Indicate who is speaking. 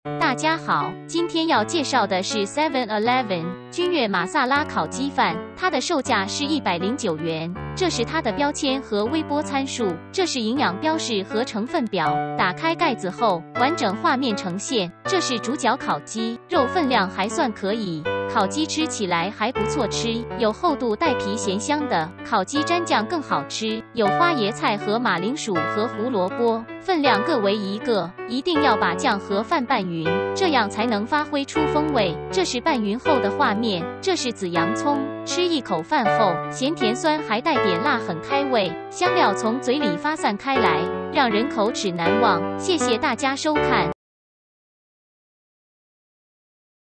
Speaker 1: 大家好，今天要介绍的是 7-Eleven 君悦玛萨拉烤鸡饭，它的售价是109元。这是它的标签和微波参数，这是营养标示和成分表。打开盖子后，完整画面呈现。这是主角烤鸡，肉分量还算可以。烤鸡吃起来还不错吃，有厚度带皮咸香的。烤鸡蘸酱更好吃，有花椰菜和马铃薯和胡萝卜，分量各为1个，一定要把酱和饭拌匀，这样才能发挥出风味。这是拌匀后的画面，这是紫洋葱。吃一口饭后，咸甜酸还带点辣，很开胃，香料从嘴里发散开来，让人口齿难忘。谢谢大家收看。